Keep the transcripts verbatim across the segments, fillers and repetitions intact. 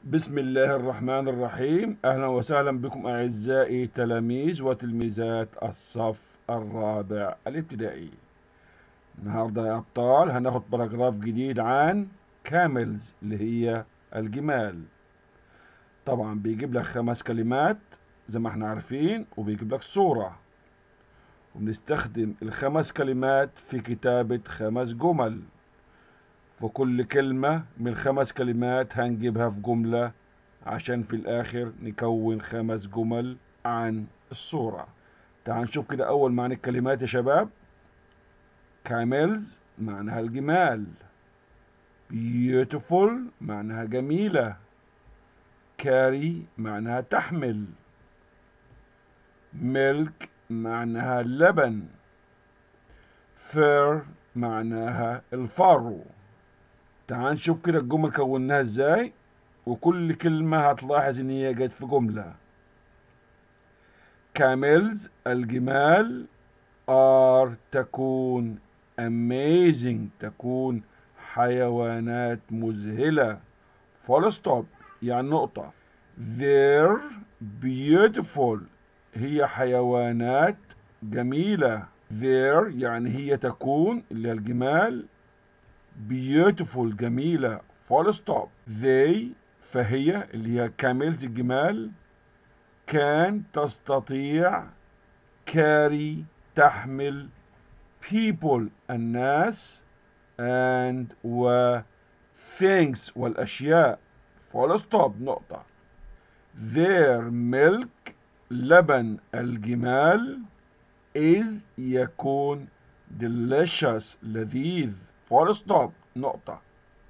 بسم الله الرحمن الرحيم. أهلا وسهلا بكم أعزائي تلاميذ وتلميذات الصف الرابع الابتدائي. النهاردة يا أبطال هناخد باراجراف جديد عن كاملز اللي هي الجمال. طبعا بيجيب لك خمس كلمات زي ما احنا عارفين، وبيجيب لك صورة، وبنستخدم الخمس كلمات في كتابة خمس جمل. فكل كلمة من الخمس كلمات هنجيبها في جملة عشان في الآخر نكون خمس جمل عن الصورة. تعال نشوف كده أول معنى الكلمات يا شباب. كاملز معناها الجمال، beautiful معناها جميلة، carry معناها تحمل، milk معناها اللبن، fur معناها الفرو. تعال نشوف كده الجمل كوناها ازاي، وكل كلمة هتلاحظ ان هي جت في جملة. camels الجمال are تكون amazing تكون حيوانات مذهلة full stop يعني نقطة. they're beautiful هي حيوانات جميلة. they're يعني هي تكون اللي هي الجمال beautiful جميلة full stop. they فهي اللي هي camels الجمال كان تستطيع carry تحمل people الناس and و things والأشياء full stop نقطة. their milk لبن الجمال is يكون delicious لذيذ full stop نقطة.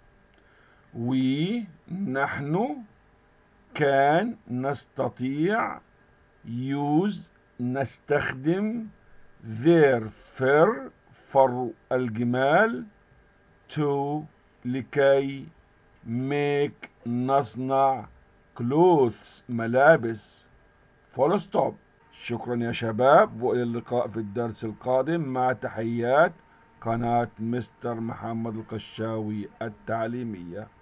we نحن كان نستطيع use نستخدم their fur فرو الجمال to لكي make نصنع clothes ملابس full stop. شكرا يا شباب، وإلى اللقاء في الدرس القادم مع تحيات قناة مستر محمد القشاوي التعليمية.